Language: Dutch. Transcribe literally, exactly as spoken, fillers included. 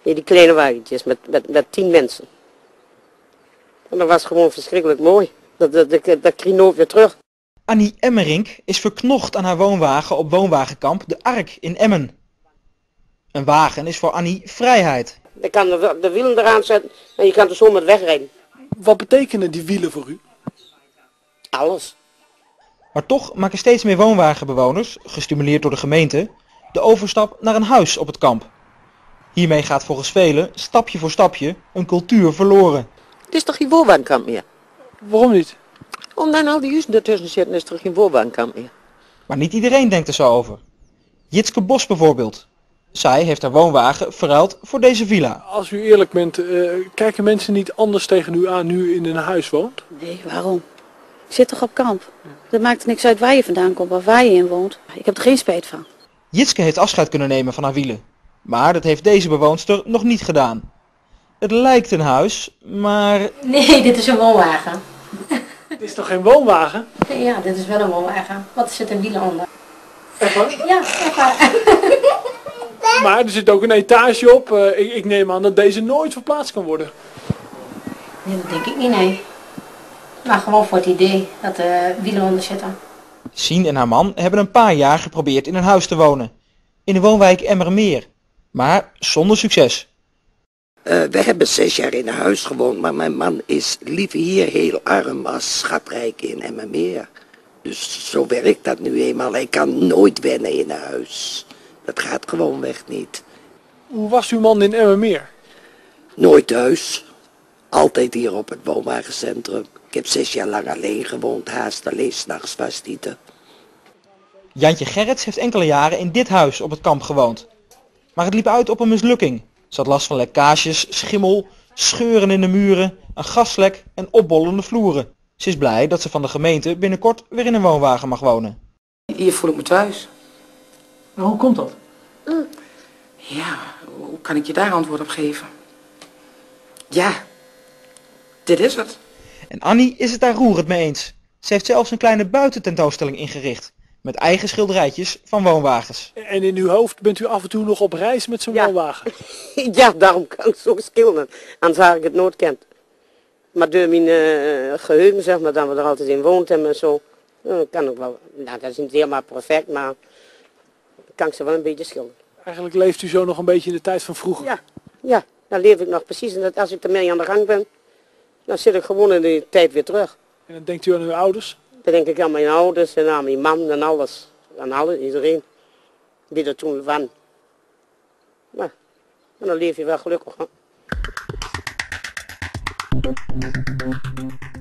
Ja, die kleine wagentjes met, met, met tien mensen. En dat was gewoon verschrikkelijk mooi. Dat, dat, dat, dat kreeg nooit weer terug. Annie Emmerink is verknocht aan haar woonwagen op woonwagenkamp De Ark in Emmen. Een wagen is voor Annie vrijheid. Je kan de, de wielen eraan zetten en je kan er zo met wegrijden. Wat betekenen die wielen voor u? Alles. Maar toch maken steeds meer woonwagenbewoners, gestimuleerd door de gemeente, de overstap naar een huis op het kamp. Hiermee gaat volgens velen, stapje voor stapje, een cultuur verloren. Het is toch geen woonwagenkamp meer? Waarom niet? Omdat al die huizen ertussen zitten is toch geen woonwagenkamp meer? Maar niet iedereen denkt er zo over. Jitske Bos bijvoorbeeld. Zij heeft haar woonwagen verruild voor deze villa. Als u eerlijk bent, uh, kijken mensen niet anders tegen u aan nu u in een huis woont? Nee, waarom? Ik zit toch op kamp. Dat maakt er niks uit waar je vandaan komt of waar je in woont. Ik heb er geen spijt van. Jitske heeft afscheid kunnen nemen van haar wielen. Maar dat heeft deze bewoonster nog niet gedaan. Het lijkt een huis, maar... Nee, dit is een woonwagen. Het is toch geen woonwagen? Ja, dit is wel een woonwagen. Wat zit er wielen onder? Echt waar? Ja, echt waar. Maar er zit ook een etage op. Uh, ik, ik neem aan dat deze nooit verplaatst kan worden. Nee, dat denk ik niet, nee. Maar gewoon voor het idee dat er wielen onder zitten. Sien en haar man hebben een paar jaar geprobeerd in een huis te wonen. In de woonwijk Emmermeer. Maar zonder succes. Uh, we hebben zes jaar in een huis gewoond, maar mijn man is liever hier heel arm als schatrijk in Emmermeer. Dus zo werkt dat nu eenmaal. Hij kan nooit wennen in een huis. Dat gaat gewoon weg niet. Hoe was uw man in Emmermeer? Nooit thuis. Altijd hier op het woonwagencentrum. Ik heb zes jaar lang alleen gewoond, haast alleen 's nachts vastzieten. Jantje Gerrits heeft enkele jaren in dit huis op het kamp gewoond. Maar het liep uit op een mislukking. Ze had last van lekkages, schimmel, scheuren in de muren, een gaslek en opbollende vloeren. Ze is blij dat ze van de gemeente binnenkort weer in een woonwagen mag wonen. Hier voel ik me thuis. Nou, hoe komt dat? Mm. Ja, hoe kan ik je daar antwoord op geven? Ja, dit is het. En Annie is het daar roerend mee eens. Ze heeft zelfs een kleine buitententoonstelling ingericht. Met eigen schilderijtjes van woonwagens. En in uw hoofd bent u af en toe nog op reis met zo'n Ja. woonwagen? Ja, daarom kan ik zo schilderen. Anders had ik het nooit kent. Maar door mijn uh, geheugen, zeg maar, dat we er altijd in woont hebben en zo. Uh, kan ik wel. Nou, dat is niet helemaal perfect, maar kan ik ze wel een beetje schilderen. Eigenlijk leeft u zo nog een beetje in de tijd van vroeger. Ja, ja, dan leef ik nog precies. En dat als ik ermee aan de gang ben, dan zit ik gewoon in die tijd weer terug. En dan denkt u aan uw ouders? Dan denk ik aan mijn ouders en aan mijn man en alles. Aan alles, iedereen. Die er toen van. Maar, en dan leef je wel gelukkig. Hè?